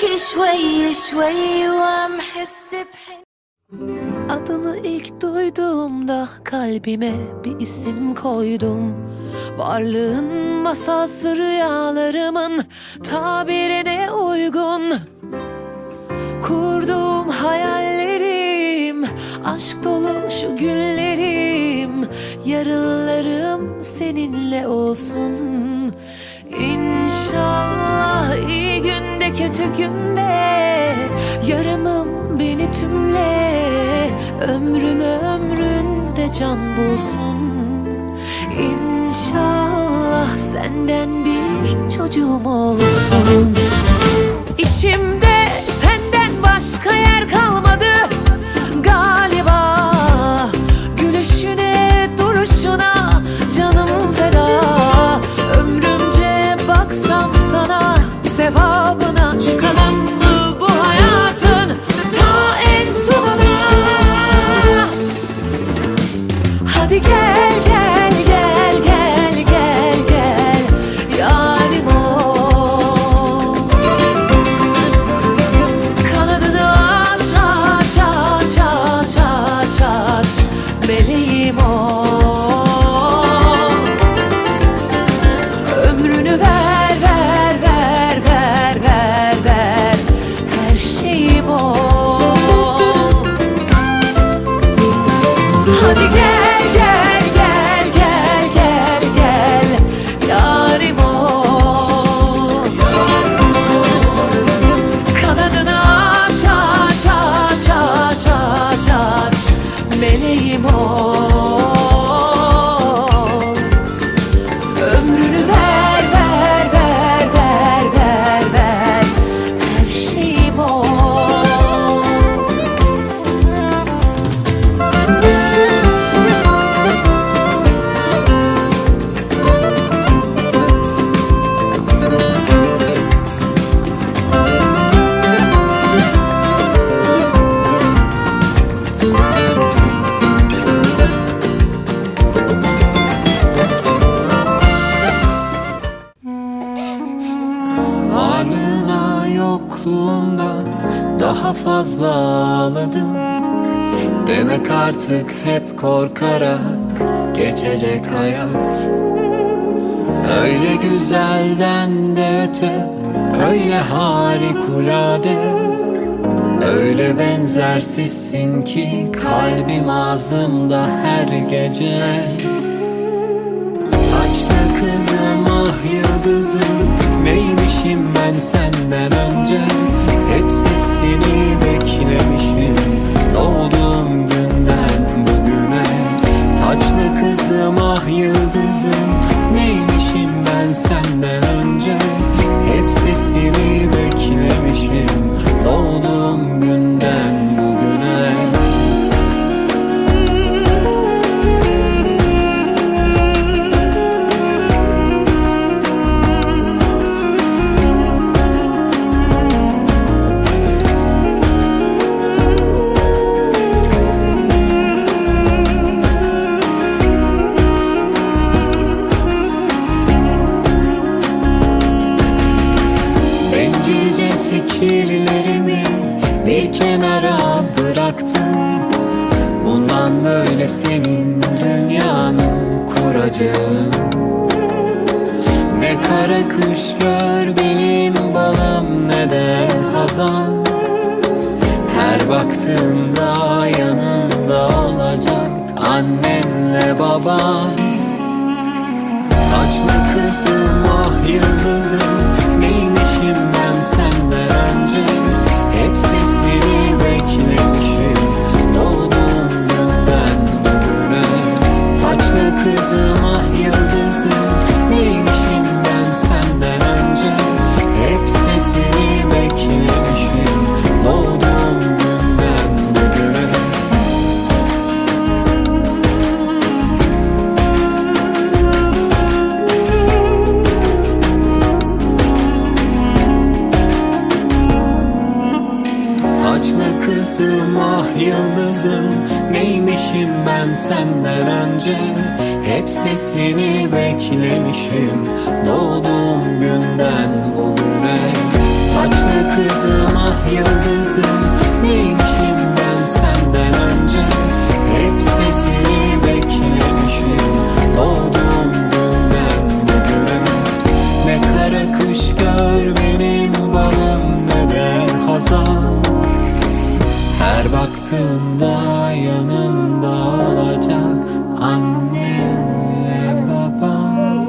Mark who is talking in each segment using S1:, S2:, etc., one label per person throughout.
S1: معاكي شوي شوي وعم حس بحن.
S2: Adını ilk duyduğumda kalbime bir isim koydum. Varlığın masalsı rüyalarımın tabirine uygun. Kurduğum hayallerim, aşk dolu şu günlerim, yarınlarım seninle olsun. İnşallah iyi günde kötü günde yarımım beni tümle, ömrüm ömründe can bulsun. İnşallah senden bir çocuğum olsun. İçimde senden başka yer kalmadı galiba. Gülüşüne, duruşuna canım feda. Ömrümce baksam sana, sevabına çıkalım mı bu hayatın ta en sonuna? Hadi gel gel gel gel gel gel yarim ol. Kanadını aç aç aç aç aç aç, meleğim ol. Ömrünü ver ver ver ver ver ver, her şeyim ol. Hadi gel gel gel gel gel gel yarim ol. Kanadını aç aç aç aç aç aç, meleğim ol. Ömrünü ver ver ver ver ver ver, her şeyim ol.
S3: Varlığına yokluğuna daha fazla ağladım. Demek artık hep korkarak geçecek hayat. Öyle güzelden de öte, öyle harikulade, öyle benzersizsin ki kalbim ağzımda her gece. Taçlı kızım ah yıldızım, neymişim ben senden önce? Hep sesini beklemişim doğduğum günden bugüne. Taçlı kızım ah yıldızım, neymişim ben senden önce? Hep sesini beklemişim doğduğum günden bugüne. Bencilce fikirlerimi bir kenara bıraktım. Bundan böyle senin dünyanı kuracağım. Ne kara kış gör benim balım, ne de hazan. Her baktığında yanında olacak annenle baban. Taçlı kızım ah yıldızım, neymişim ben senden önce? Hep sesini beklemişim doğduğum günden bugüne. Taçlı kızım ah yıldızım, neymişim ben senden önce? Hep sesini beklemişim doğduğum günden bugüne. Taçlı kızım ah yıldızım, neymişim ben senden önce? Hep sesini beklemişim doğduğum günden bugüne. Taçlı kızım ah yıldızım, neymişim ben senden önce. Hep sesini beklemişim doğduğum günden bugüne. Ne kara kış gör benim balım, ne de hazan. Her baktığında yanında olacak annemle babam.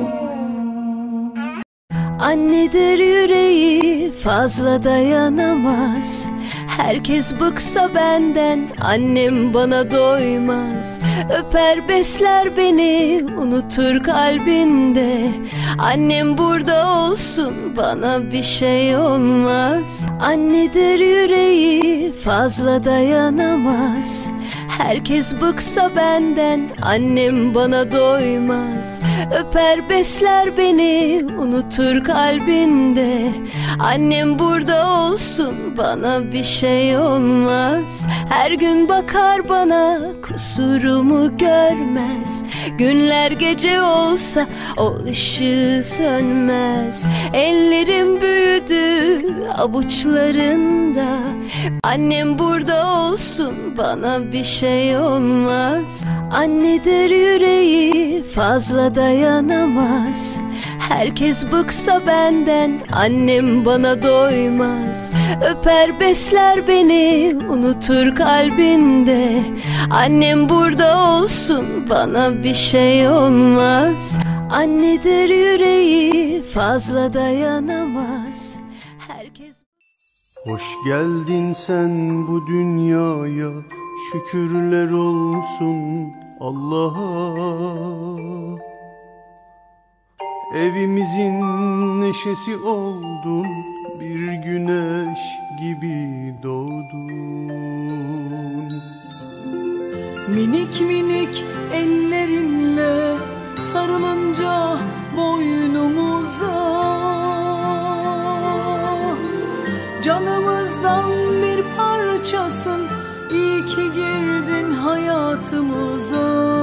S2: Annedir yüreği fazla dayanamaz. Herkes bıksa benden, annem bana doymaz. Öper besler beni, unutur kalbinde. Annem burada olsun, bana bir şey olmaz. Annedir yüreği fazla dayanamaz. Herkes bıksa benden, annem bana doymaz. Öper besler beni, unutur kalbinde. Annem burada olsun, bana bir şey olmaz. Her gün bakar bana, kusurumu görmez. Günler gece olsa o ışığı sönmez. Ellerim büyüdü avuçlarında. Annem burada olsun, bana bir şey olmaz. Annedir yüreği fazla dayanamaz. Herkes bıksa benden, annem bana doymaz. Öper besler beni, unutur kalbinde. Annem burada olsun, bana bir şey olmaz. Annedir yüreği fazla dayanamaz. Herkes...
S4: Hoş geldin sen bu dünyaya, şükürler olsun Allah'a. Evimizin neşesi oldun, bir güneş gibi doğdun.
S5: Minik minik ellerinle sarılınca boynumuza, canımızdan bir parçasın, iyi ki girdin hayatımıza.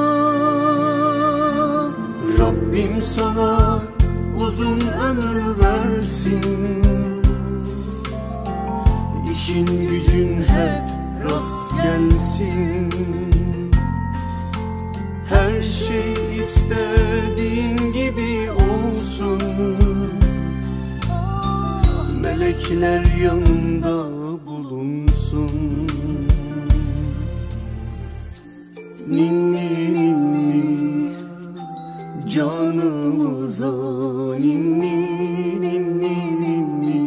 S4: Rabbim sana uzun ömür versin, İşin gücün hep rast gelsin. Her şey istediğin gibi olsun, melekler yanında bulunsun. Ninni ninni canımıza, ninni ninni ninni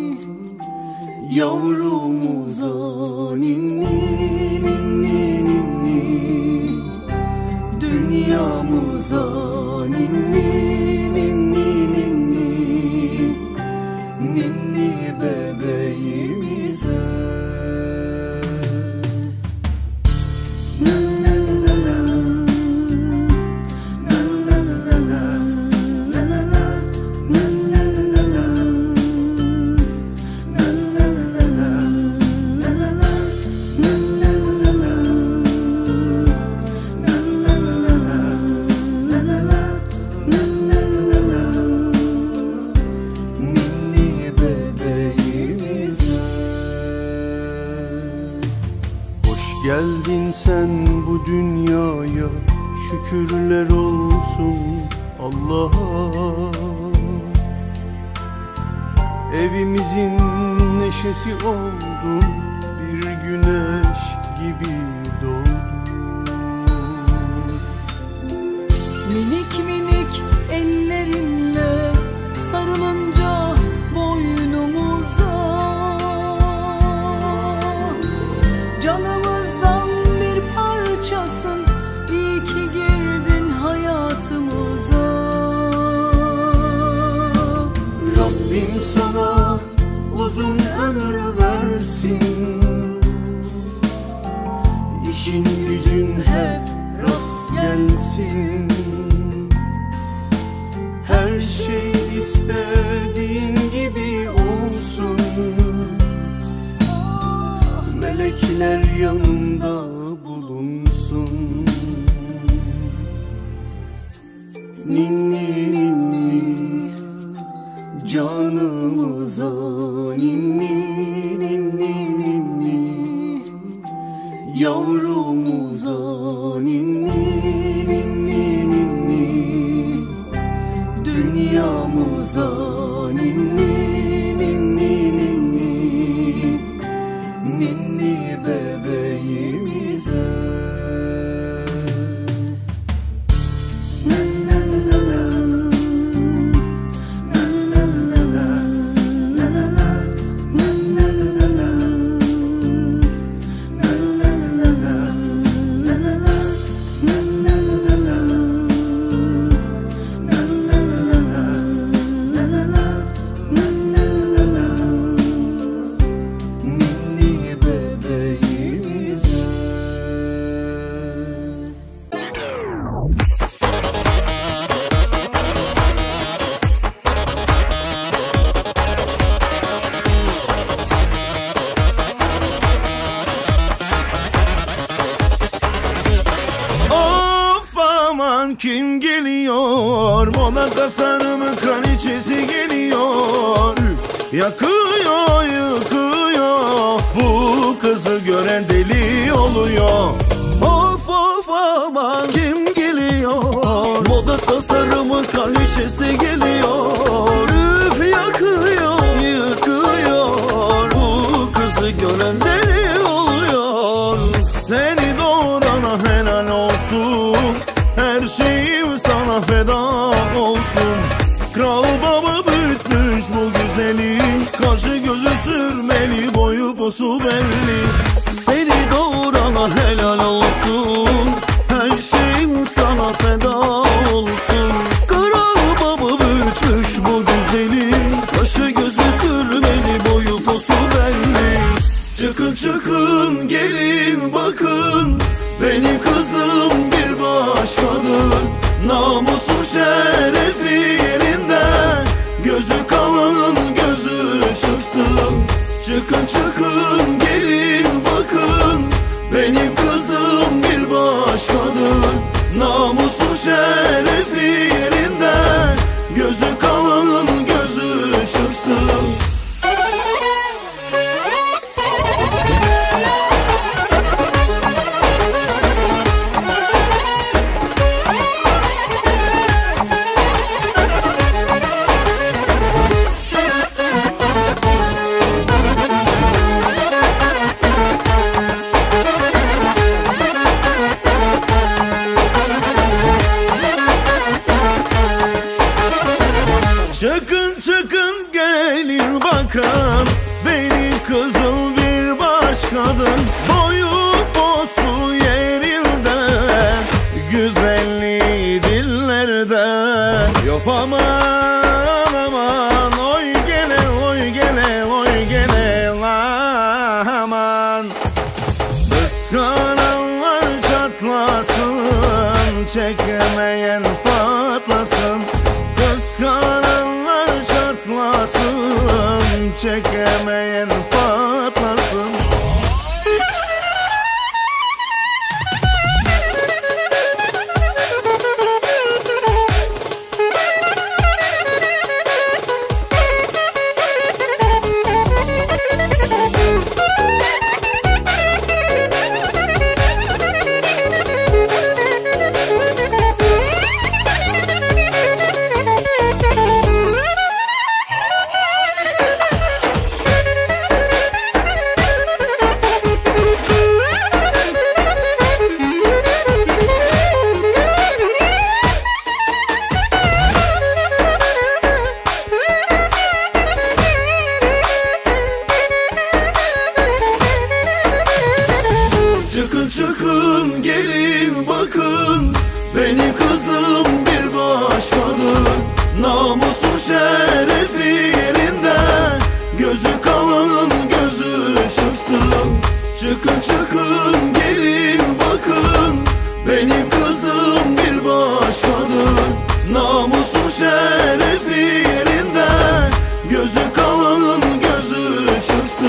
S4: yavrumuza, ninni ninni ninni dünyamıza, ninni ninni ninni ninni bebeğimize. Geldin sen bu dünyaya, şükürler olsun Allah'a. Evimizin neşesi oldun, bir güneş gibi doğdun.
S5: Minik minik ellerinle sarılınca boynumuza, canımızdan bir parçasın, iyi ki girdin hayatımıza.
S4: Rabbim sana uzun ömür versin, İşin gücün hep rast gelsin. Her şey istediğin gibi olsun, melekler yanında bulunsun. Ninni ninni canımıza, ninni yavrumuza ninni ninni ninni, dünyamıza ninni ninni ninni, ninni bebeğimize. Kim geliyor? Moda tasarımı kraliçesi geliyor. Üf, yakıyor yıkıyor. Bu kızı gören deli oluyor. Of of aman kim geliyor? Moda tasarımı kraliçesi geliyor. Üf, yakıyor yıkıyor. Bu kızı gören deli oluyor. Seni doğurana helal olsun. Her şeyim sana feda olsun. Kral baba büyütmüş bu güzeli. Kaşı gözü sürmeli, boyu posu belli. Seni doğurana helal olsun. Her şeyim sana feda olsun. Kral baba büyütmüş bu güzeli. Kaşı gözü sürmeli, boyu posu belli. Çıkın çıkın gelin bakın, benim kızım bir başkadır. Namusu şerefi yerinde, gözü kalanın gözü çıksın. Çıkın çıkın gelin bakın, benim kızım bir başkadır. Namusu şerefi yerinde, gözü kalanın gözü çıksın. Çıkın çıkın gelin bakın, benim kızım bir başkadır. Boyu posu yerinde, güzelliği dillerde. Yok aman aman, oy gele oy gele oy gele aman. Kıskananlar çatlasın, çekemeyen patlasın. Kıskananlar çatlasın, çekemeyen patlasın. Çıkın çıkın gelin bakın, benim kızım bir başkadır. Namusu şerefi yerinde, gözü kalanın gözü çıksın. Çıkın çıkın gelin bakın, benim kızım bir başkadır. Namusu şerefi yerinde, gözü kalanın gözü çıksın.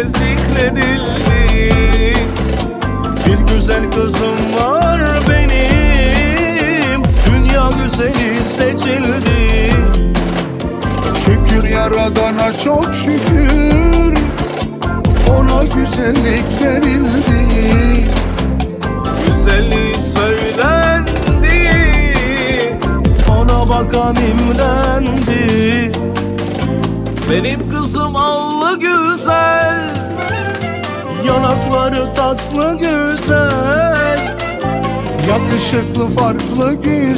S4: zikredildi. Bir güzel kızım var benim, dünya güzeli seçildi.
S3: Şükür Yaradan'a çok şükür, ona güzellik verildi.
S4: Güzelliği söylendi, ona bakan imrendi. Benim kızım allı güzel, yanakları tatlı güzel,
S3: Yakışıklı farklı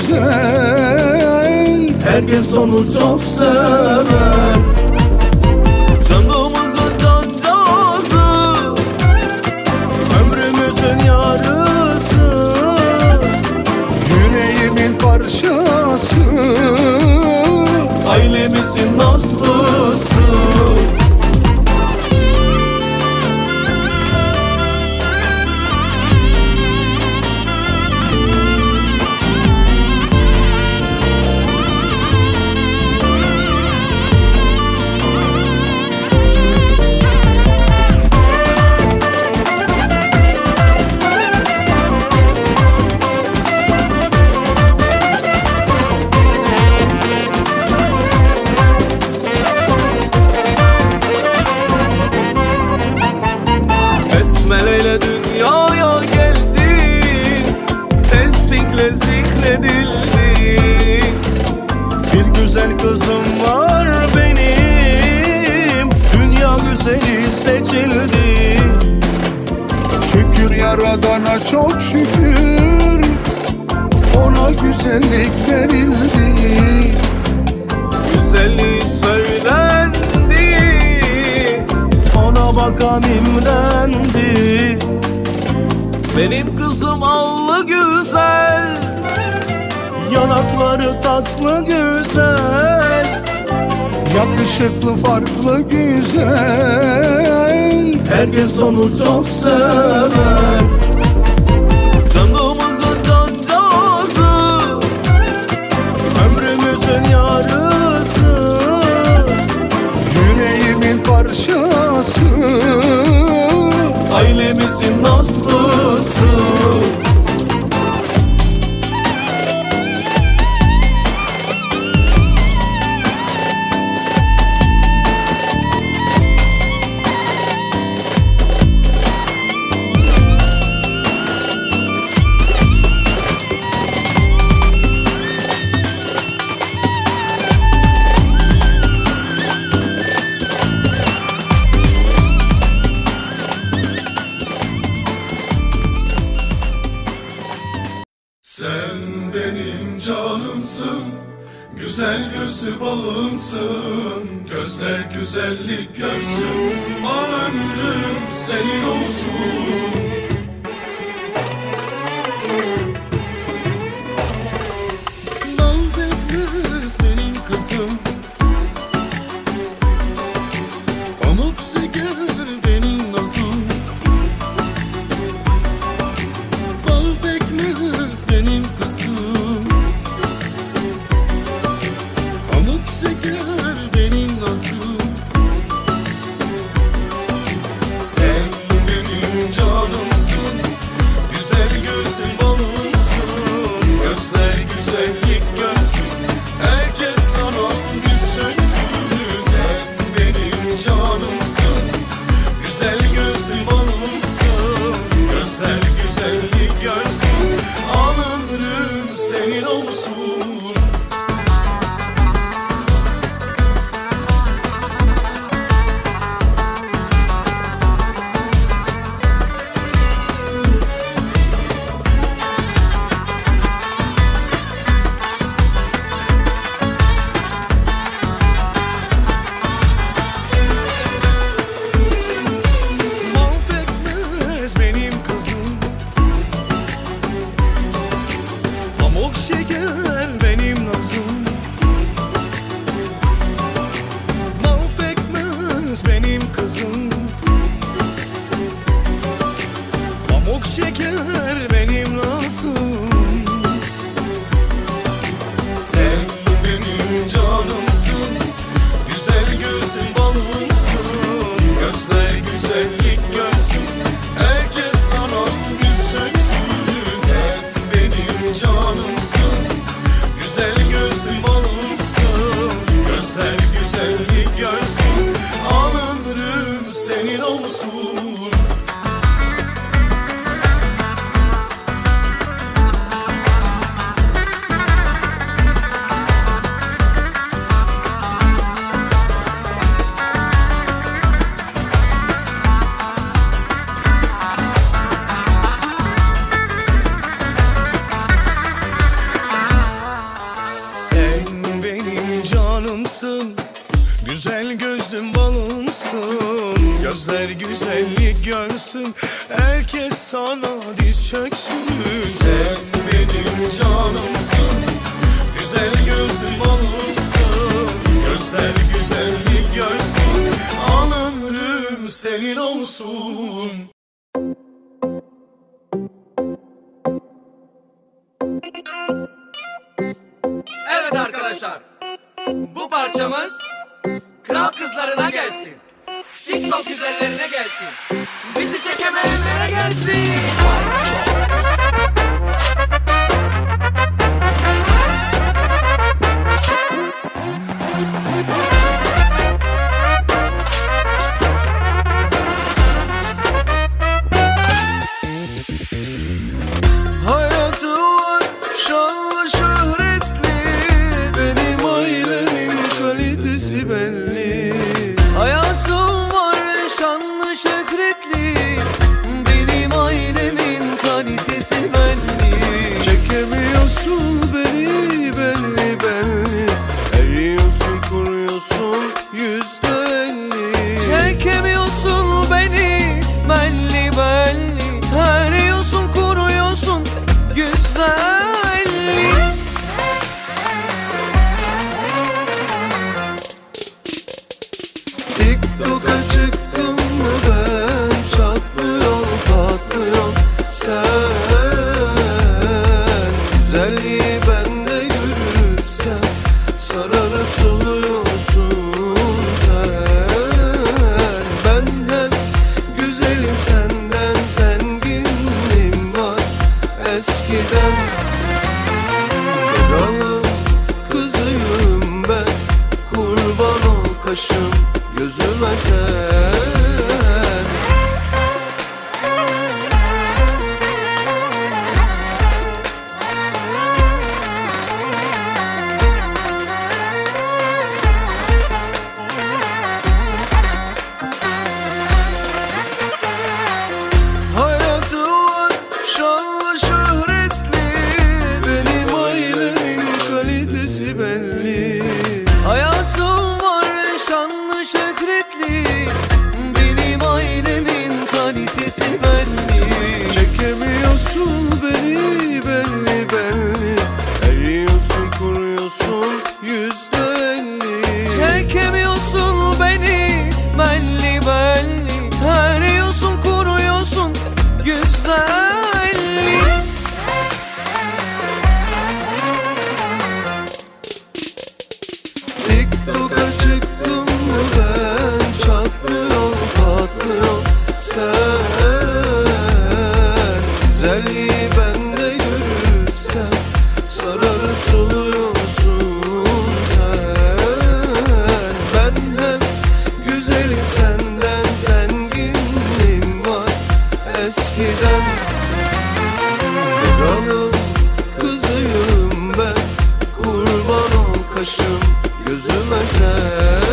S3: güzel,
S4: herkes onu çok sever. Canımızın cancağızı, ömrümüzün yarısı,
S3: yüreğimin parçası,
S4: ailemizin nazlısı. Besmeleyle dünyaya geldi, tesbihle zikredildi. Bir güzel kızım var benim, dünya güzeli seçildi.
S3: şükür Yaradan'a çok şükür, ona güzellik verildi.
S4: Güzelliği söylendi, ona bakan imrendi. Benim kızım allı güzel, yanakları tatlı güzel,
S3: Yakışıklı farklı güzel,
S4: herkes onu çok sever. Canımızın cancağızı, ömrümüzün yarısı,
S3: yüreğimin parçası,
S4: ailemizin nazlısı.
S6: Sen benim canımsın, güzel gözlü balımsın. Gözler güzellik görsün, ömrüm senin olsun. Bal bekmez benim kızım, pamuk şeker benim nazım. Bal bekmez benim kızım, pamuk şeker benim nazım. Sen benim canımsın, güzel gözlü balımsın. Gözler güzellik görsün, herkes sana diz çöksün. Sen benim canımsın, güzel gözlü balımsın. Gözler güzellik görsün, alınırım senin olsun. Mahvetmez benim kızım, pamuk şeker benim nazım. Mahvetmez benim kızım, pamuk şeker benim nazım. Sen benim canımsın, güzel gözlü balımsın. Gözler güzel gözlüm balımsın. Gözler güzellik görsün, herkes sana diz çöksün. Sen benim canımsın, güzel gözlüm balımsın. Gözler güzellik görsün, al ömrüm senin olsun.
S7: Evet arkadaşlar, bu parçamız kral kızlarına gelsin, TikTok güzellerine gelsin, bizi çekemeyenlere gelsin.
S4: Hayatı var şanlı şöhretli, benim ailemin kalitesi belli.
S2: Hayatım var şanlı şöhretli, benim ailemin kalitesi belli.
S4: Çekemiyorsun beni belli belli, eriyorsun kuruyorsun %50.
S2: Çekemiyorsun beni belli belli, eriyorsun kuruyorsun %50.
S4: TikTok'a çıktım mı ben, çatlıyor patlıyor sen. Güzelliği bende görürsen, sararıp soluyorsun sen. Ben hem güzelim senden, zenginliğim var eskiden. Kralın kızıyım ben, kurban ol kaşım gözüme sen. Hayatı var şanlı şöhretli, benim ailemin kalitesi belli.
S2: Hayatım var şanlı şöhretli, benim ailemin kalitesi belli.
S4: Çekemiyorsun beni belli belli, eriyorsun kuruyorsun %50.
S2: Çekemiyorsun beni belli belli, eriyorsun kuruyorsun %50.
S4: TikTok'a çıktım mı ben, çatlıyor patlıyor sen. Güzelliği bende görürsen, sararıp soluyorsun sen. Ben hem güzelim senden, zenginliğim var eskiden. Kralın kızıyım ben, kurban ol kaşım gözüme sen.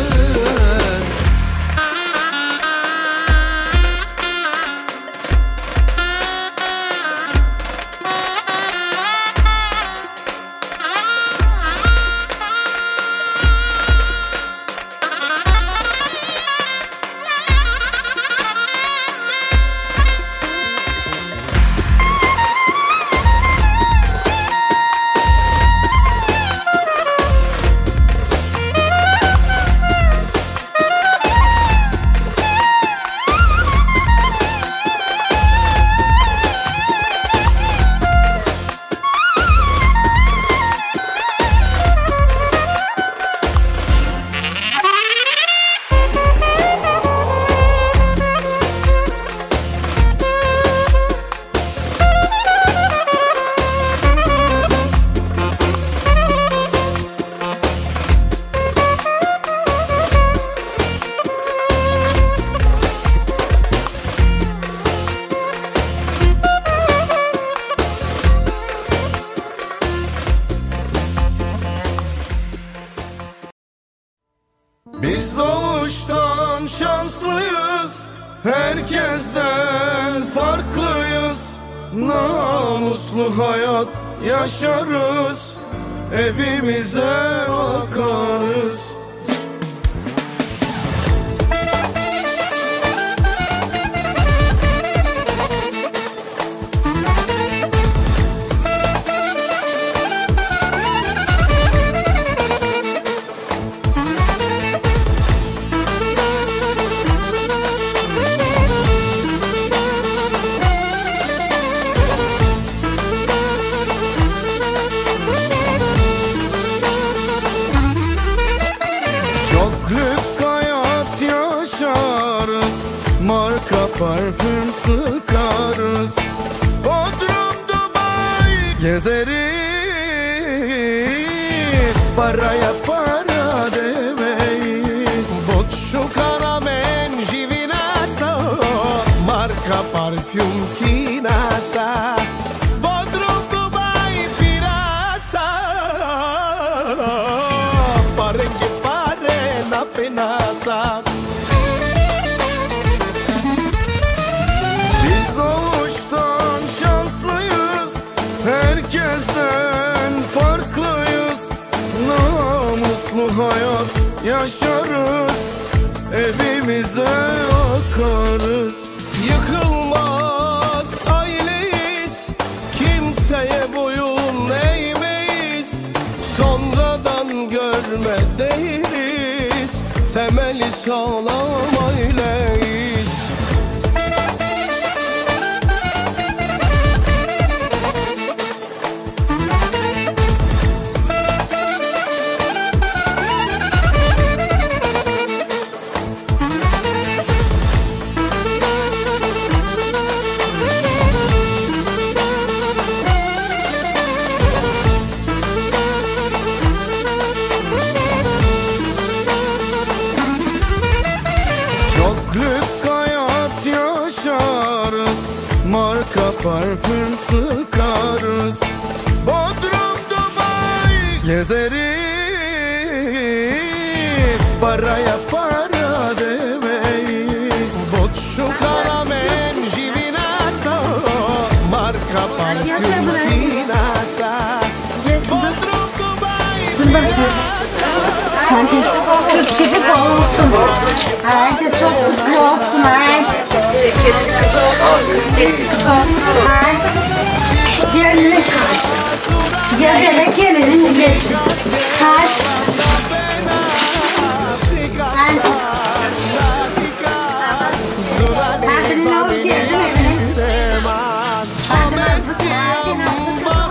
S6: Biz doğuştan şanslıyız, herkesten farklıyız. Namuslu hayat yaşarız, evimize bakarız. yaşarız, marka parfüm sıkarız, Bodrum Dubai gezeriz, paraya para demeyiz. Boccio karamen jivinasa, marka parfüm kinasa, Bodrum Dubai pirasa, parengi pare na penasa. Biz doğuştan şanslıyız, herkesten farklıyız, namuslu hayat yaşarız, evimize akarız. Yıkılmaz aileyiz, kimseye boyun eğmeyiz, sonradan görme değiliz, temeli sağlam aileyiz. Lüks hayat yaşarız, marka parfüm sıkarız, Bodrum Dubai gezeriz, paraya para demeyiz. Boccio karamen jivinasa, marka parfüm kinasa, Bodrum Dubai pirasa.
S8: Sıkıcı olsun. Haydi çok mutlu olsun. Haydi.
S9: Kısmetiniz olsun. Kısmetiniz olsun.
S8: Haydi. Gönlü kaç. Gezerek gelin geçin. Kaç. Haydi. Hadi ne oldu gelmesin. Hadi nasıl? Hadi nasıl?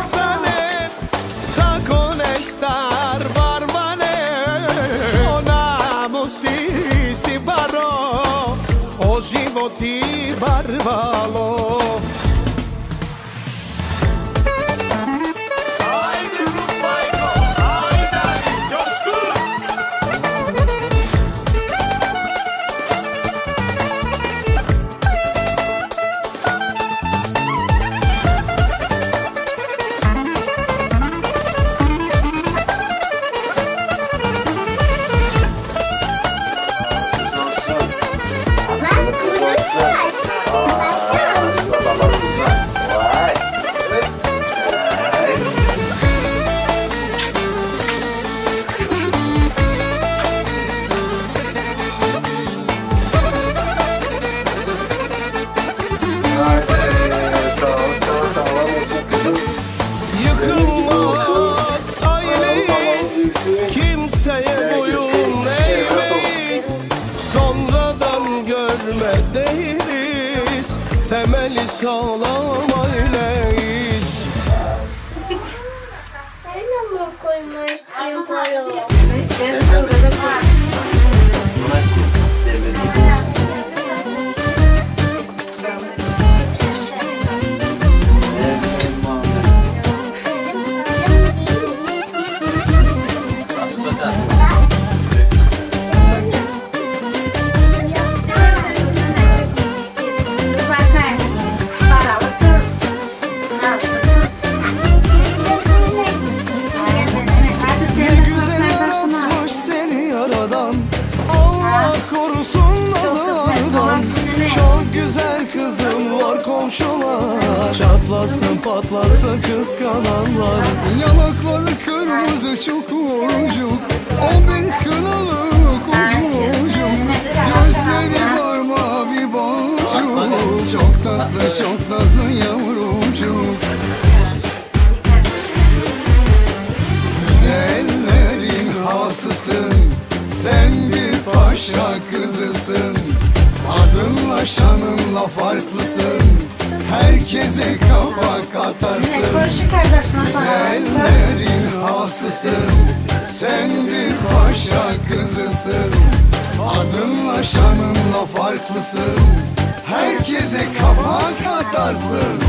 S6: Si barro, o životi barvalo. Ajde Rupajko, ajde Ćošku. Yıkılmaz aileyiz, kimseye boyun eğmeyiz, sonradan görme değiliz, temeli sağlam aileyiz.
S8: Sen de mi koymuştun para?
S6: Çatlasın patlasın kıskananlar.
S3: Yanakları kırmızı çok ucuk, o bir kınalı kuzucuk, gözleri var mavi boncuk, çok tatlı çok nazlı yavrucuk. Güzellerin hasısın, sen bir paşa kızısın, adınla şanınla farklısın, herkese kabak atarsın. Güzellerin hasısın, sen bir paşa kızısın, adınla şanınla farklısın. Herkese kapak atarsın.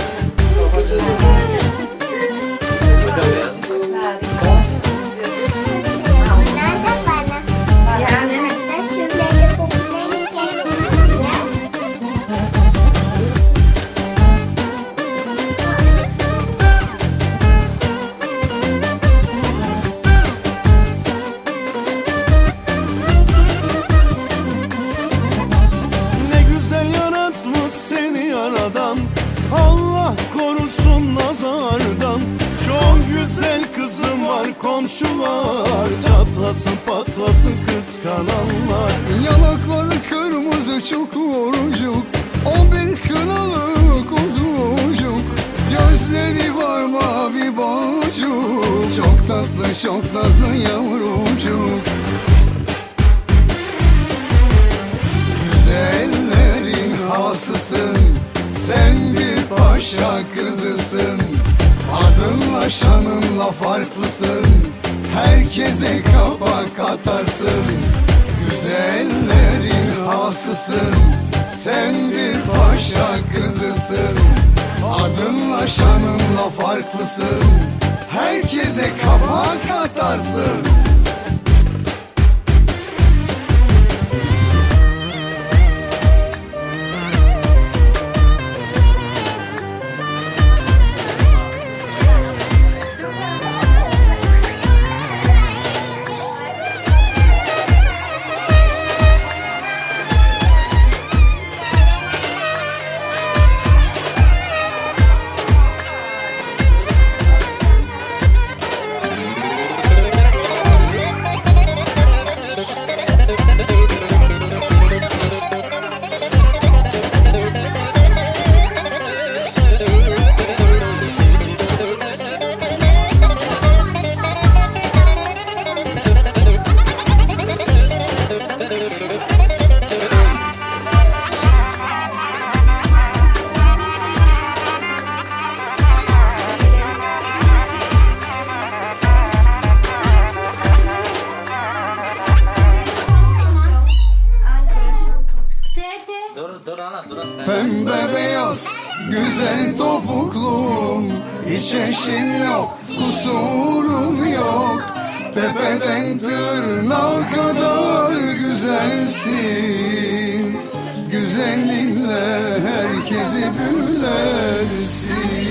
S6: Allah korusun nazardan. Çok güzel kızım var, komşular çatlasın patlasın kıskananlar.
S3: Yanakları kırmızı çukurcuk, o bir kınalı kuzucuk. Gözleri var mavi boncuk, çok tatlı çok nazlı yavrucuk. Güzellerin hasısın, sen bir paşa kızısın. Adınla şanınla farklısın, herkese kapak atarsın. Güzellerin hasısın, sen bir paşa kızısın. Adınla şanınla farklısın, herkese kapak atarsın. Pembe beyaz güzel topuklum, hiç eşin yok, kusurun yok. Tepeden tırnağa kadar güzelsin. Güzelliğinle herkesi büyülersin.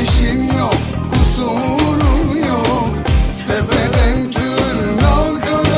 S3: Kusurun yok, tepeden tırnağa kadar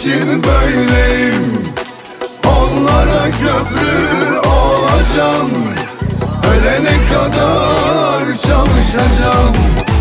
S3: için böyleyim. Onlara köprü olacağım, ölene kadar çalışacağım.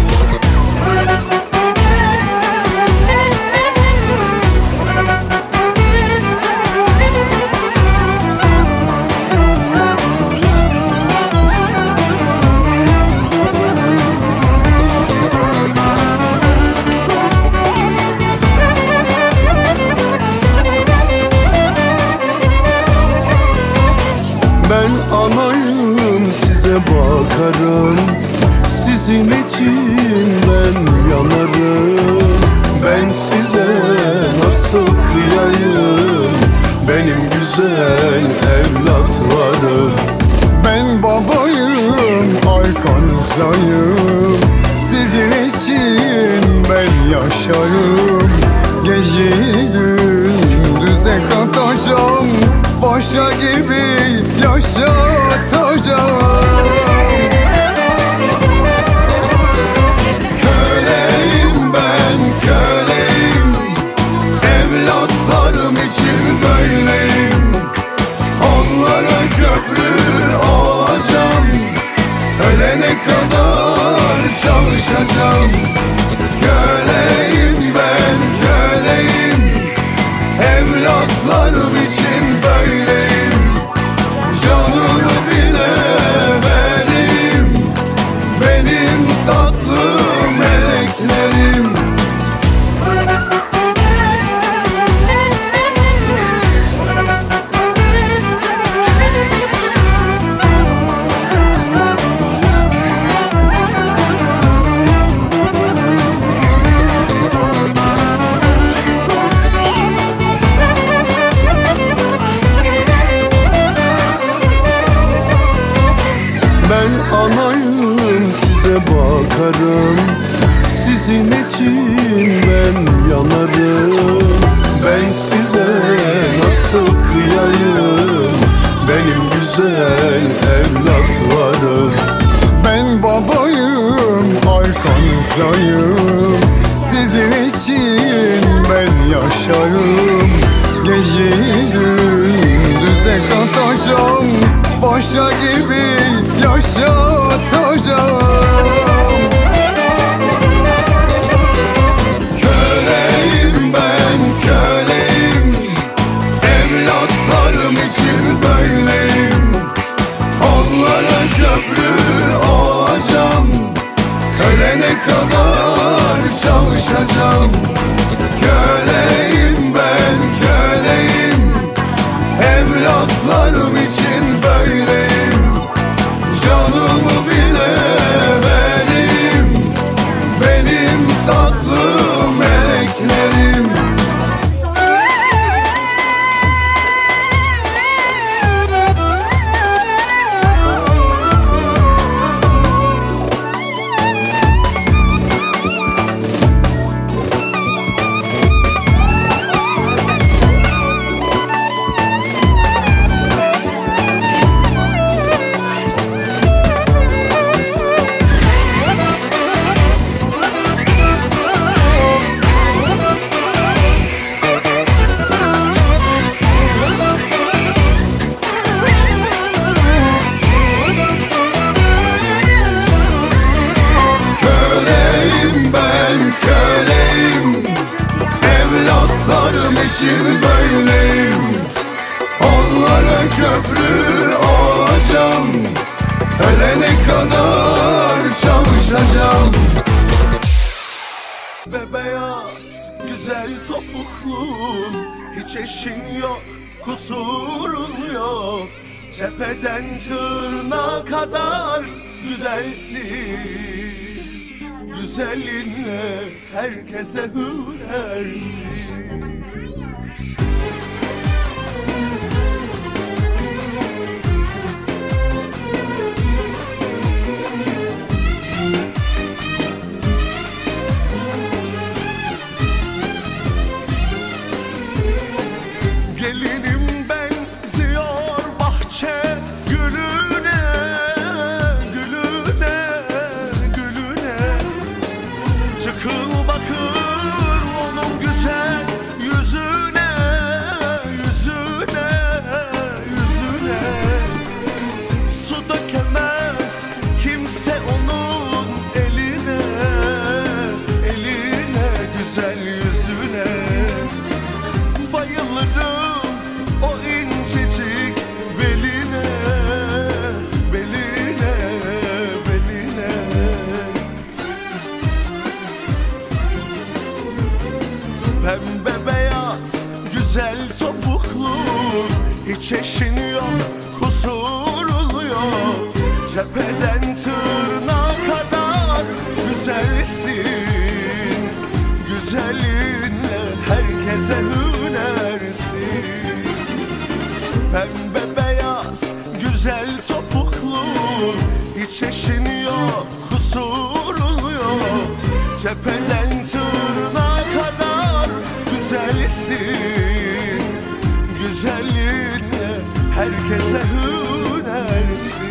S6: Ben anayım, size bakarım. Sizin için ben yanarım. Ben size nasıl kıyayım, benim güzel evlatlarım.
S3: Ben babayım, arkanızdayım. Sizin için ben yaşarım. Geceyi gündüze katacağım, paşa gibi yaşatacağım. Köleyim ben, köleyim. Evlatlarım için böyleyim. Onlara köprü olacağım, ölene kadar çalışacağım. Köleyim ben, köleyim. Evlatlarım için böyleyim. Canımı bile vereyim, benim tatlı meleklerim.
S6: Ben anayım, size bakarım. Sizin için ben yanarım. Ben size nasıl kıyayım, benim güzel evlatlarım.
S3: Ben babayım, arkanızdayım. Sizin için ben yaşarım. Geceyi gündüze katacağım, paşa gibi yaşatacağım. Köleyim ben, köleyim. Evlatlarım için böyleyim. Onlara köprü olacağım, ölene kadar çalışacağım. Köleyim ben, köleyim. Evlatlarım için böyleyim. Canımı bile vereyim, benim tatlı meleklerim. Köleyim ben, köleyim. Evlatlarım için böyleyim. Onlara köprü olacağım, ölene kadar çalışacağım.
S6: Bebeyaz güzel topuklum, hiç eşin yok, kusurun yok. Tepeden tırnağa kadar güzelsin. Güzelinle herkese hünersin. Gelinim benziyor bahçe gülüne, gülüne, gülüne. Çıkıl bakır onun güzel yüzüne. gözüne. Bayılırım o incecik beline, beline, beline. Pembe beyaz güzel topuklu, hiç eşin yok, kusurun yok. Tepeden tırnağa kadar güzelsin, güzelinle herkese hünersin. Pembe beyaz güzel topuklu, hiç eşin yok, kusurun yok. Tepeden tırnağa kadar güzelsin, güzelinle herkese hünersin.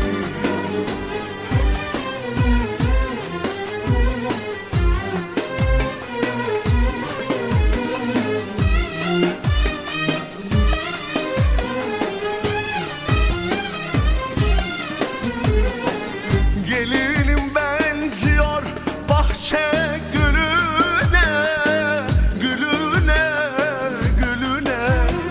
S6: Gelinim benziyor bahçe gülüne, gülüne, gülüne.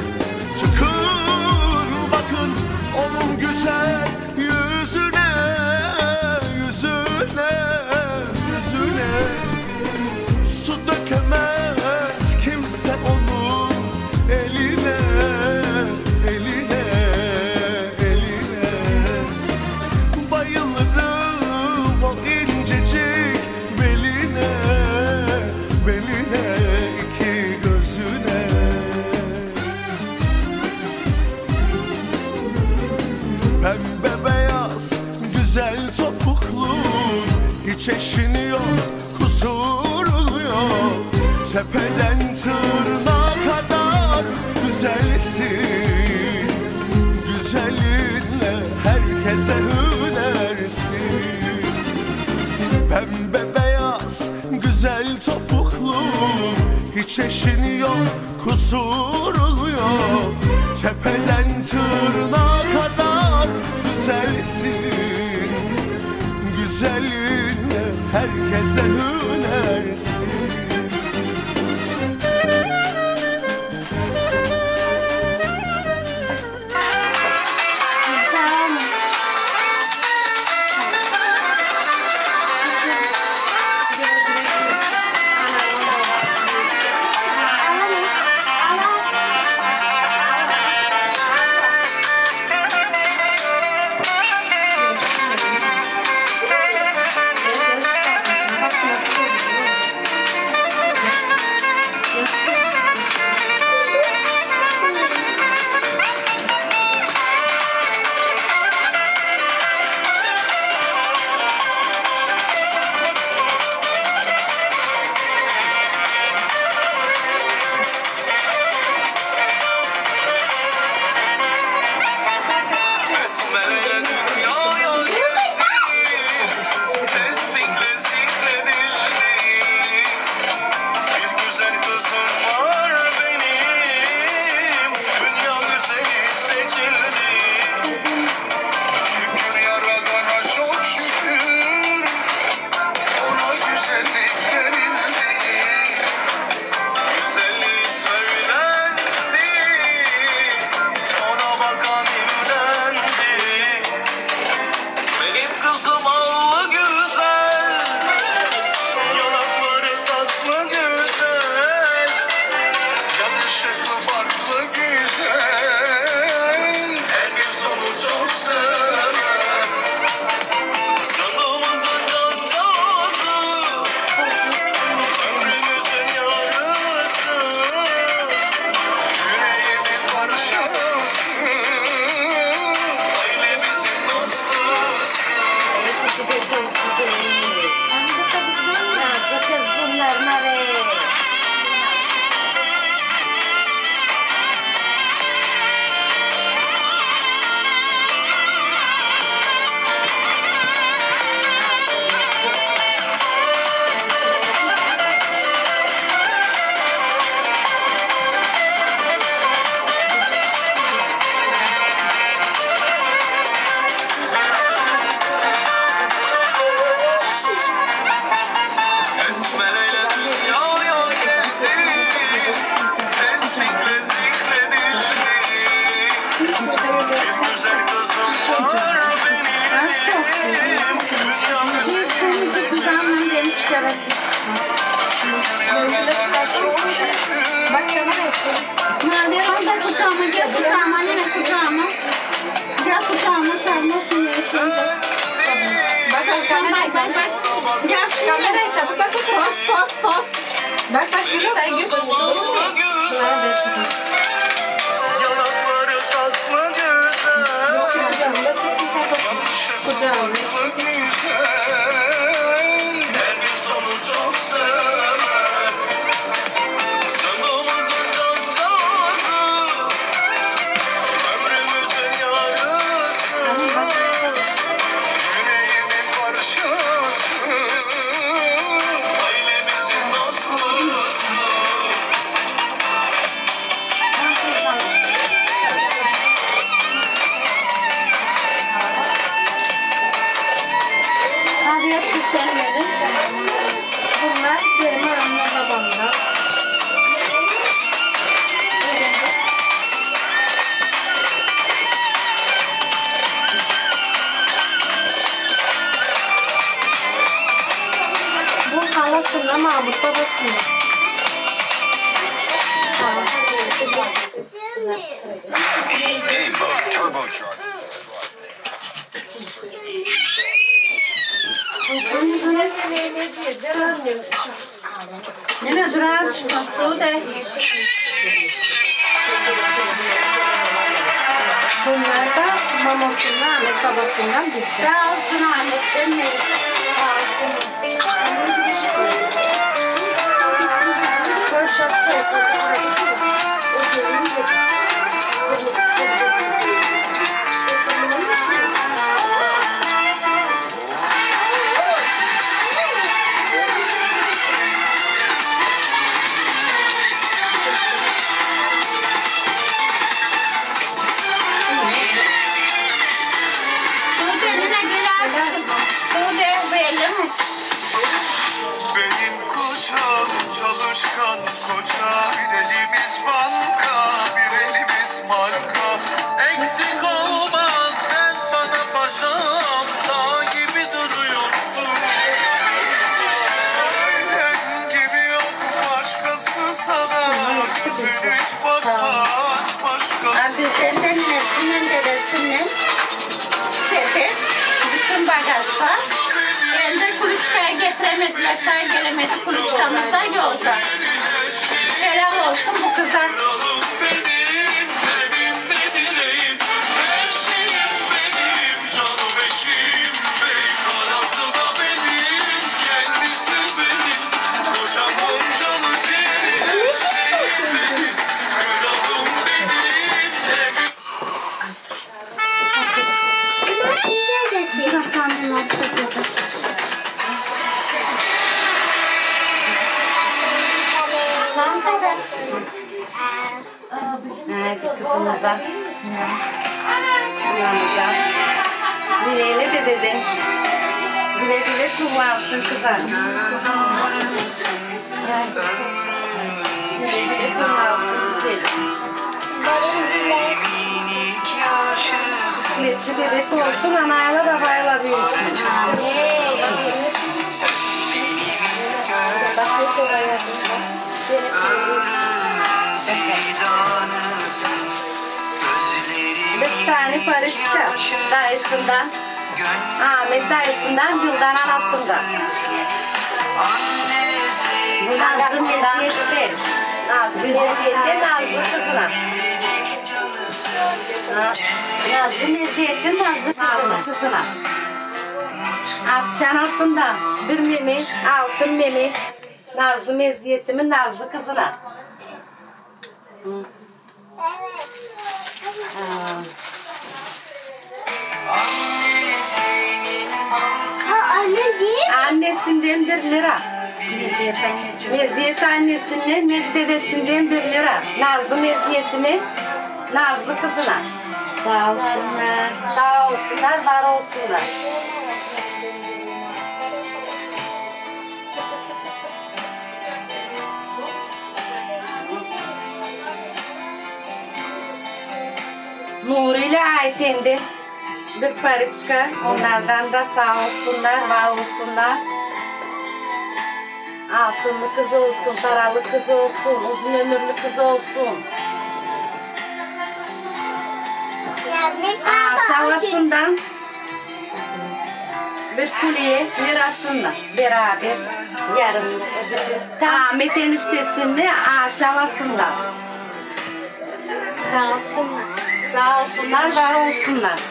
S6: Çıkın bakın onun güzel yüzüne, yüzüne, yüzüne. Su dökemez kimse onun eline, eline, eline. Bayılırım o incecik beline, beline, iki gözüne. Pembe beyaz güzel topuklu, hiç eşin yok, kusurun yok. Tepeden tırnağa kadar güzelsin, güzelinle herkese hünersin. Pembe beyaz güzel topuklu, hiç eşin yok, kusurun yok. Tepeden tırnağa kadar güzelsin, güzelinle herkese hünersin.
S8: Nadir al da kucağıma, gel kucağıma, anne kucağıma. Gel kucağıma sarmasın yesin. Bak kameraya bak. Gel şimdi. Kameraya çabuk bak. Pos. Bak gülüyor ben gülüyorum.
S6: Yanakları tatlı güzel,
S8: Yanında çeksin takılsın. Kucağıma.
S6: güzel. Her gün sonu çok sever. Canımızın cantası, ömrümüzün yarısı, yüreğimin parçası, ailemizin dostlusu.
S8: Abi hepsi sevmedim. Bunlar benim anne babamda. Bu halasında Mahmut babasında. Nene durağım çıkma, Sude. Bunlar da mamasından, Ahmet babasından bizde. Sağ olsun Ahmet, demeyin. Sağ olsun.
S6: Benim kocam çalışkan koca, bir elimiz banka, bir elimiz marka. Eksik olmaz sen bana paşam, dağ gibi duruyorsun. Ailen gibi yok başkası sana, gözün hiç bakmaz başkası.
S8: Bizlerden nesinden dedesinden sepet, bütün bagaj var. Elde kuluçkaya getiremediler, daha gelemedi kuluçkamız da yolda. Helal olsun bu kıza.
S6: Benim evimde dileğim, her şeyim benim, canım eşim benim, parası da benim, kendisi benim, kocamın canı ciğeri, her şeyim benim, kralım benim, evim.
S8: Bir tane var sepeti. Çantada.
S9: Evet, kızımıza. Kızımıza. Dileğiyle de dedin. Güle güle kullansın kızar. Güle güle kullansın dedim. Kısmetli bebek olsun, anayla babayla büyüsün. Bir tane parıçka dayısından, Ahmet dayısından, Gülden anasından. Nazlı meziyette, Nazlı kızına. Nazlı meziyette, Nazlı kızına. Akçanasından bir memi, altın memi, Nazlı meziyetimin Nazlı kızına.
S8: Anne değil.
S9: Annesinden 1 lira. Meziyet annesinden, dedesinden 1 lira. Nazlı meziyetimin Nazlı kızına.
S8: Sağ olsunlar.
S9: Sağ olsunlar, var olsunlar. Nuri ile Ayten'de bir parıçka. Onlardan da sağ olsunlar, var olsunlar. Altınlı kız olsun, paralı kız olsun, uzun ömürlü kız olsun. Aşağısından bir kuleye mirasında beraber yarın Ahmet eniştesini aşağısınlar. Sağ olsunlar, var olsunlar.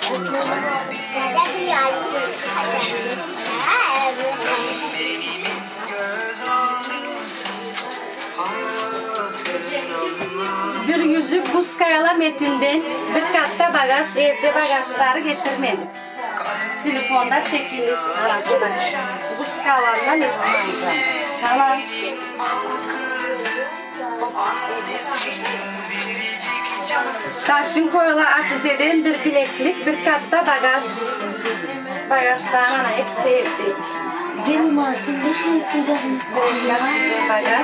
S9: Bir yüzük buz kayala metinden bir katta bagaj, evde bagajları getirmedim. Telefonda çekilir. Buz kayalarından getirmeyeceğim. Tamam. Taşın koyula afizeden bir bileklik, bir katta bagaj. Bagajlarına hepsi evde.
S1: Benim aslında şeysi canım.
S9: Bagaj.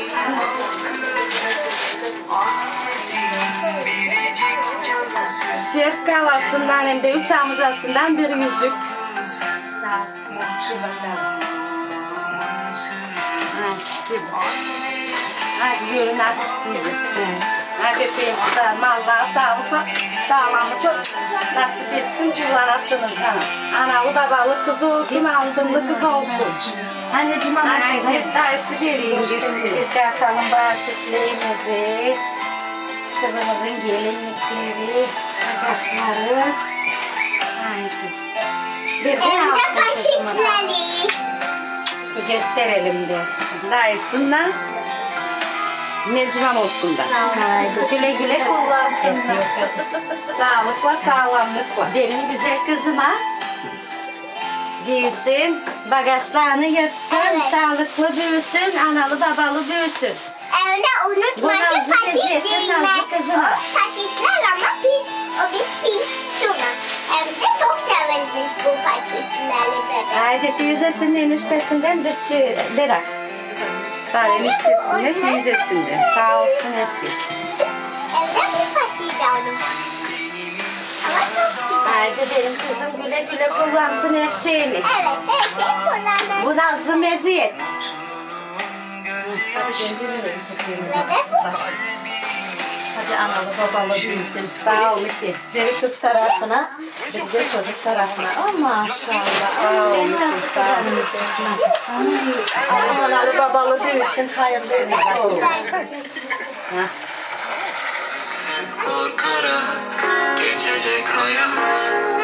S9: Şerif kalasından hem de 3 amcasından bir yüzük. Sağ olsun. Hadi yürün artıştıyız. Hadi efendim, mallar sağlıkla, sağlamlıkla nasip etsin kullanasınız. Analı babalı kız olsun, altınlı kız olsun.
S1: Anneciğim ama
S9: Hep dayısı vereyim. Biz de asalım bağışıklarımızı, kızımızın gelinlikleri, kaşları. Bir de
S8: paketleri.
S9: Bir gösterelim de. Dayısından Necvam olsun da. Güle güle kullansınlar. Sağlıkla, sağlamlıkla.
S1: benim güzel kızıma giysin, bagajlarını yırtsın, sağlıklı büyüsün, analı babalı büyüsün.
S8: Evde unutmayın paket değilmez. Paketler ama o bir pil şuna. Evde çok sevilmiş bu paketlerle beraber.
S9: Haydi teyzesinin eniştesinden bir çeyrek. Sağ eniştesine, teyzesinden. Sağ olsun herkes.
S8: Evde bir paket aldım. Ama çok güzel.
S9: Haydi benim kızım güle güle kullansın her şeyini.
S8: Evet, her şey kullanır.
S9: Bu nazlı meziyet.
S8: Ve de bu
S1: Hadi analı babalı büyüsün.
S9: Sağ ol Miki.
S1: Biri kız tarafına, bir de çocuk tarafına. Oh maşallah. Ben nasıl kızanım çıkma. Analı babalı büyüsün, hayırlı evlilik olsun.
S6: Korkarak geçecek hayat.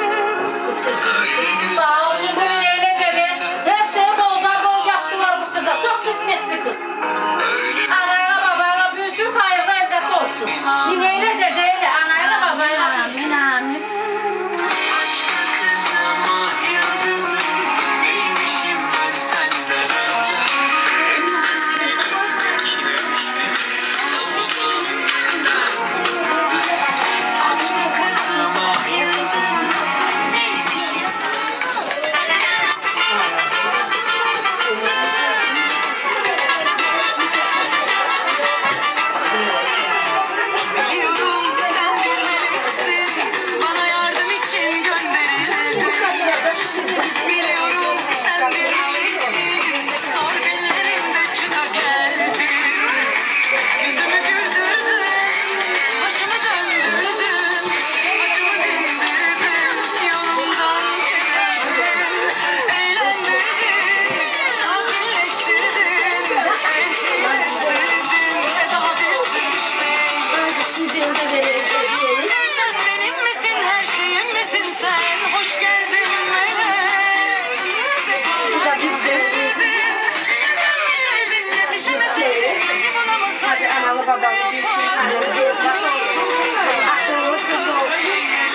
S2: Sağ olsun bu Mine'yle dedi. Her şeyi boldan bol yaptılar bu kıza. Çok kısmetli kız. Anayla babayla büyüsün, hayırlı evlat olsun. Mine'yle dedi, anayla babayla.
S1: Amin amin.
S6: Açlı kızım ah yıldızım, neymişim ben senden önce. Hep sesini beklemişim. Açlı kızım ah yıldızım, neymişim ben biliyorum sen dinlemelisin, bana yardım için gönderildin. Biliyorum sen dinlemelisin, zor günlerimde çıka geldin. Yüzümü güldürdün, başımı döndürdün, acımı dindirdin, yolumdan çevirdin, eğlendirdin, sakinleştirdin, eşkileştirdin ve daha bir sürü şey. Sen benim misin, her şeyim misin sen? Hoş geldin melek. Sevdin, yetişemedin, beni bulamasaydın.
S9: Hadi analı babalı büyüsün, hayırlı evlat olsun. Akıllı kız olsun.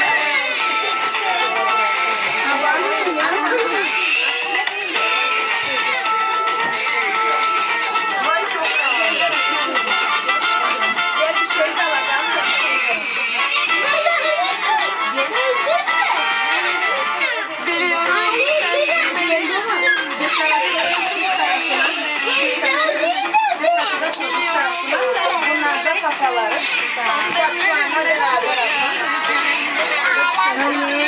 S6: Biliyorum
S9: Bunlar da kafaları. Bacaklarına beraber atın.
S6: yüzümü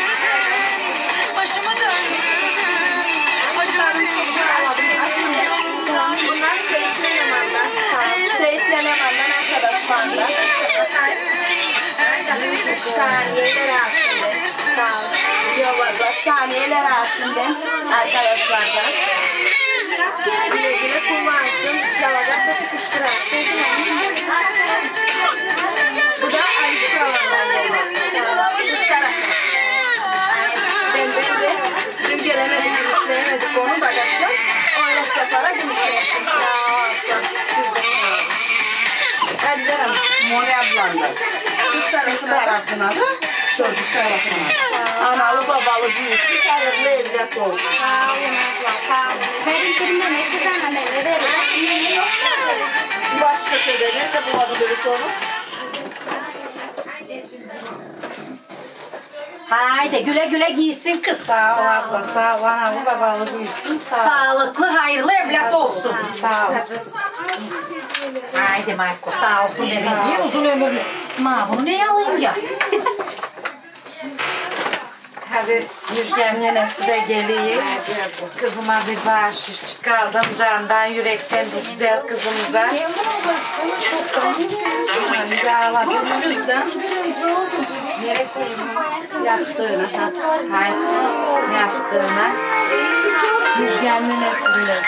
S6: güldürdün, başımı döndürdün, acımı dindirdin, yolumdan
S9: taraflarda. Saniyeler aslında. Sağ ol. Yolladılar. Saniyeler aslında arkadaşlardan. Güle güle kullansın. Yalacaksa sıkıştırarsın. Bu da ayı sıralarından yolladı. Kız tarafı. Ben de dün gelemedik, gümüşleyemedik onu bagajla. Oynatacak para gümüşleyemedik. Hadi derim.
S1: Moni ablanlar. Kız tarafına da çocuk tarafına. Analı babalı büyüsün, hayırlı evlat olsun.
S9: Sağ olun abla, sağ olun. Benim kırmam hep güzel annemle veririm.
S1: Başka şeyler nerede bulabiliriz onu?
S2: Haydi güle güle giysin kız.
S9: Sağ ol abla, sağ ol. Analı babalı büyüsün, sağ ol.
S2: Sağlıklı, hayırlı evlat olsun.
S9: Sağ ol.
S2: Haydi Mayko sağ olsun demeci uzun ömürlü. Ma bunu neye alayım ya?
S9: Hadi Müjgan nenesi de geliyor. Kızıma bir bahşiş çıkardım candan yürekten bu güzel kızımıza. Nereye koyayım? Yastığına. Haydi yastığına. Müjgan nenesinde.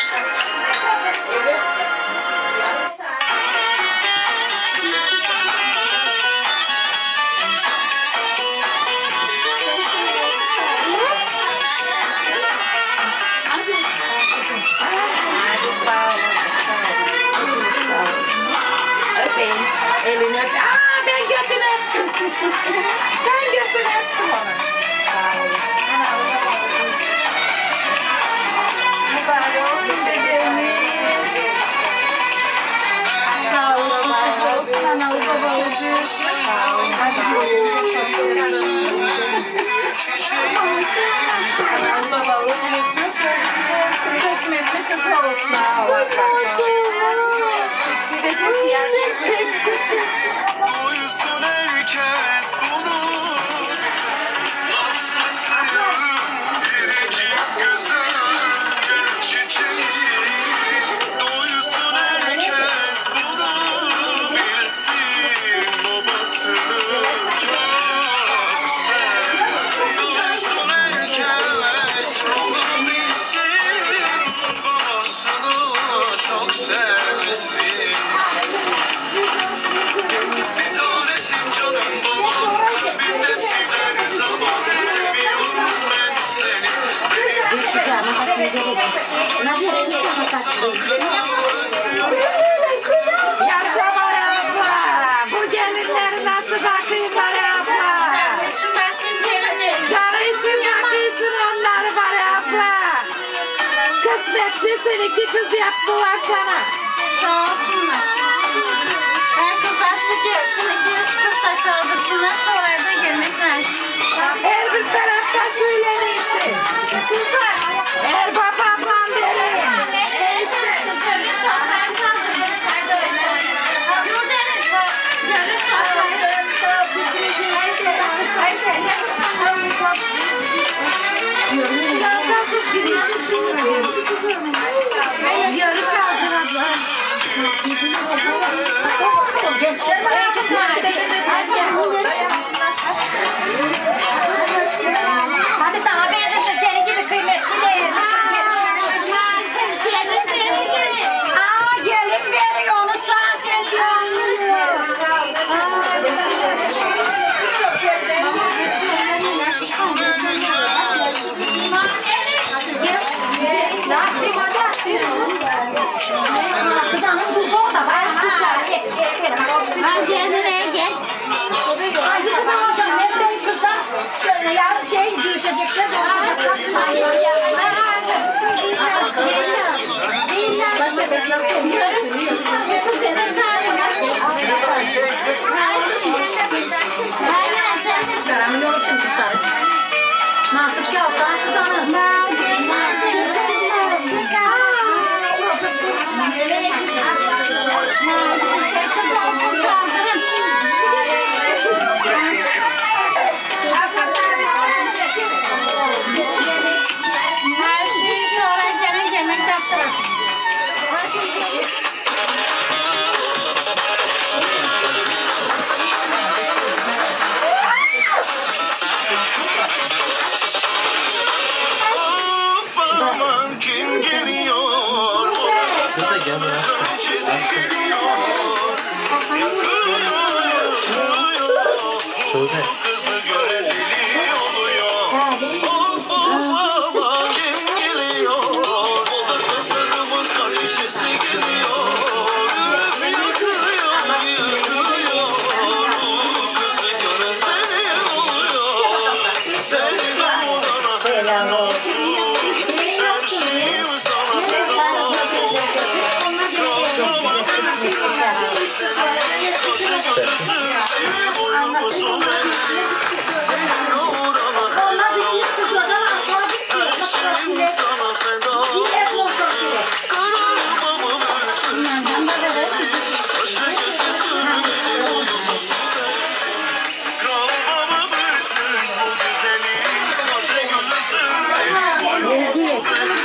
S9: Öpeyim. Elini öp. Aa ben götünü öptüm. Ben götünü öptüm onu. Sağ olun. Mübarek olsun bebeğimiz. Sağ olun. Analı babalı büyüsün. Sağ olun. Hadi analı babalı büyüsün. Kısmetli kız olsun. Sağ olun.
S4: Duysun herkes bunu. Nasılsın biricik güzel gül çiçeği. Duysun herkes bunu. Bilsin babasını çok sevsin. Duysun herkes bunu bilsin. Babasını çok sevsin. Bir tanesin canım babam, bir de siler zaman. Seviyorum ben seni.
S9: Yaşa var abla. Bu gelinleri nasıl bakayım var abla. Canı için bakıyorsun onları var abla. Kısmetlisin iki kız yaptılar sana.
S8: Sağ olsunlar. Her kız aşı gelsin, 2-3 kız da kaldırsınlar, sonra da yemek ver.
S9: Her bir tarafta söylenirsin. Her babamdan verin. Çantasız gidiyor. Yarı kaldır abla.
S2: Hadi sana benzesin senin gibi kıymetli değil. Aa gelin veriyor onu çağır sen
S8: Ben kendine
S10: Sude.
S4: Kızı göreli oluyor. Of of ama kim geliyor? O da kızlarımın kraliçesi geliyor. Üf yıkıyor yıkıyor. Kızı gören deli oluyor. Senin odana helal olsun. Her şeyim sana feda olsun. Kalbime koca gözlüsün gibi uykusu benim. Senin uğruna helal olsun. Her şeyim sana feda olsun. Kararmamı büyütmüş. Koca gözlüsün benim uykusu benim. Kalbime büyütmüş bu güzelim. Koca gözlüsün benim uykusu benim.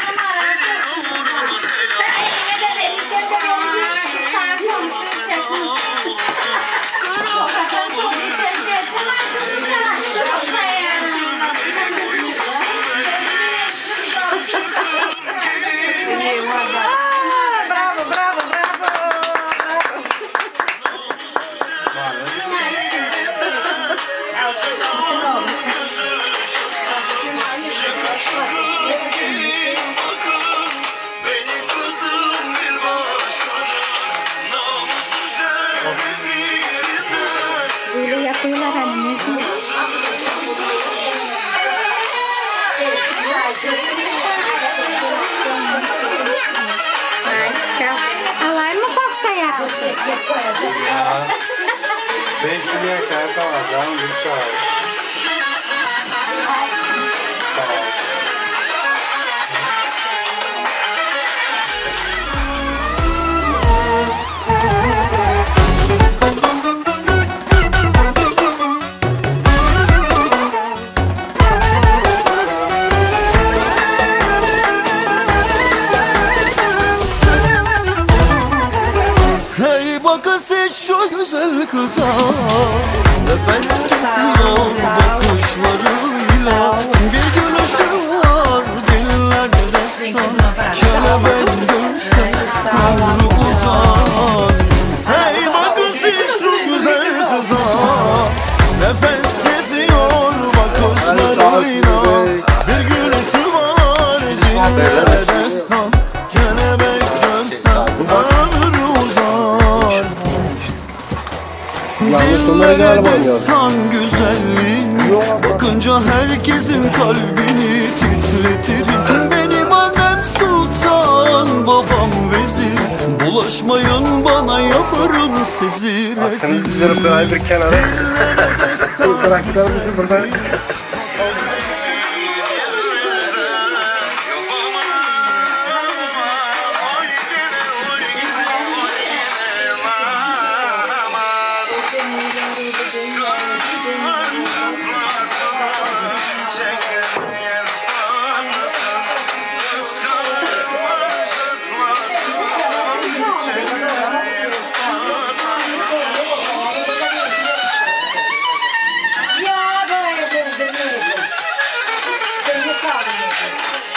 S9: Bravo, bravo, bravo.
S4: Benim kızım bir başkadır. Namuslu şerefi yerinde.
S8: Böyle yapıyorlar anne. Alayım mı pastaya?
S10: 5 liraya karta var. Tamam bir saat.
S3: Hey bakın sen şu güzel kıza, nefes kesiyor bakışlarıyla. Bir gülüşü var dillerde destan, kelebek görse ömrü uzar. Hey bakın sen şu güzel kıza, nefes kesiyor bakışlarıyla. Bir gülüşü var dillerde destan, kelebek görse ömrü uzar. Dillere destan güzelliğin, bakınca herkesin kalbini titretirim. Benim annem sultan, babam vezir, bulaşmayın bana yaparım sizi rezil.
S10: Aklınızı kırayım bir kenara. Bıraklarımızı buradan.
S2: Ya böyle döndürmeyelim. Seni kaldırmayacağız.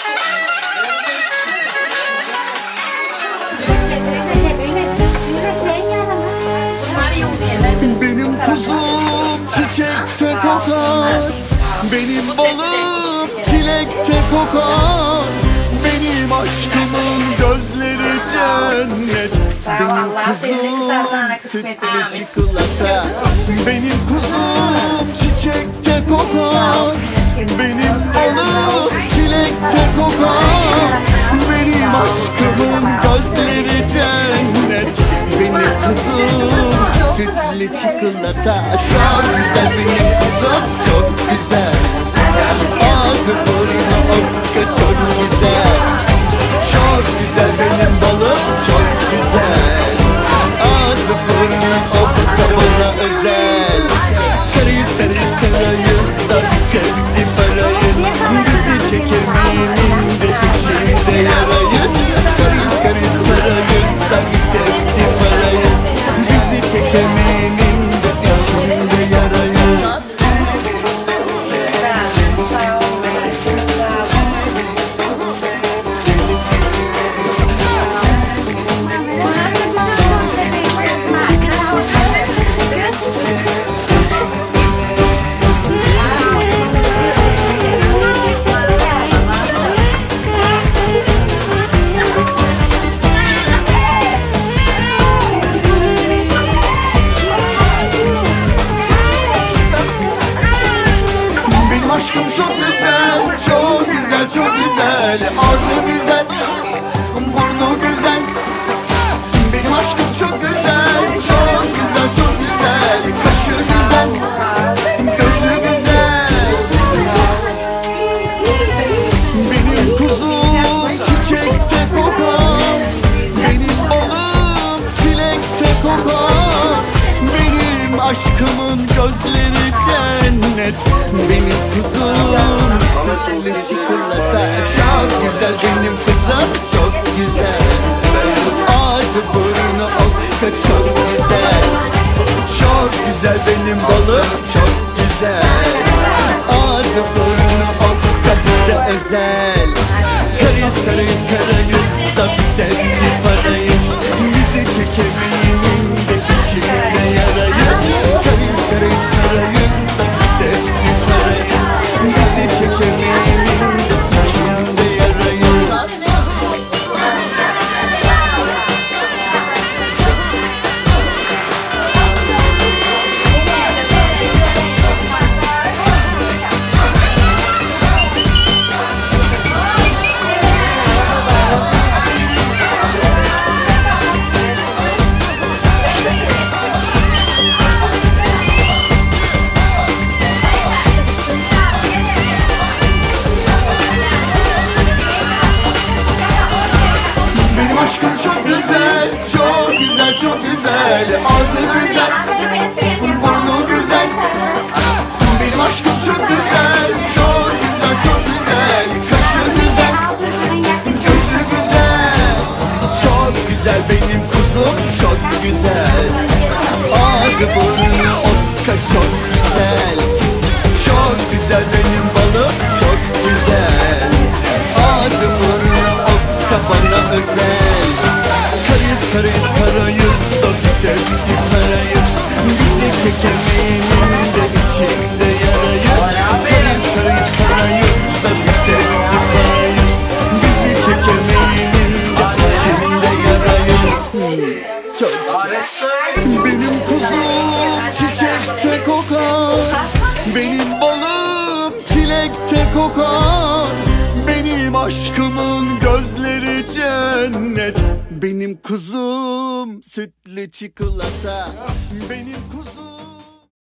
S2: Bunlar yok diye.
S3: Benim kuzum çiçekte kokar, benim balım çilekte kokar. Benim aşkımın gözleri cennet, benim kuzum sütlü çikolata. Benim kuzum çiçekte kokar, benim balım çilekte kokar. Benim aşkımın gözleri cennet, benim kuzum sütlü çikolata. Çok güzel benim kuzum, çok güzel. Ağzı burnu okka çok güzel. Çok güzel benim balım, çok güzel. Ağzı burnu okka bana özel. Karayız karayız karayız da tepsi parayız. Bizi çeker miyim de içinde yarayız. Karayız karayız karayız da tepsi parayız. Bizi çeker miyim de içinde yarayız. aşkımın gözleri cennet. Benim kuzum sütlü çikolata. Çok güzel benim kızım, çok güzel. Ağzı burnu okka, çok güzel. Çok güzel benim balım, çok güzel. Ağzı burnu okka, bize özel. Karayız karayız karayız da bir tepsi parayız. Bizi çekemeyenin de içinde yarayız. Karayız karayız karayız da bir tepsi parayız. Bizi çekemeyenin de içinde yarayız. Benim aşkım çok güzel, çok güzel, çok güzel. Ağzı güzel, burnu güzel. Benim aşkım çok güzel, çok güzel, çok güzel. Kaşı güzel, gözü güzel. Çok güzel benim kuzum, çok güzel. Ağzı burnu okka, çok güzel. Çok güzel benim balım, çok güzel. Ağzı burnu okka, bana özel. Karayız karayız karayız da bir tepsi parayız. Bizi çekemeyenin de içinde yarayız. Karayız karayız karayız da bir tepsi parayız. Bizi çekemeyenin de içinde yarayız. Çok güzel. Benim kuzum çiçekte kokar. Benim balım çilekte kokar. Benim aşkımın gözleri cennet. Benim kuzum sütlü çikolata. Benim kuzum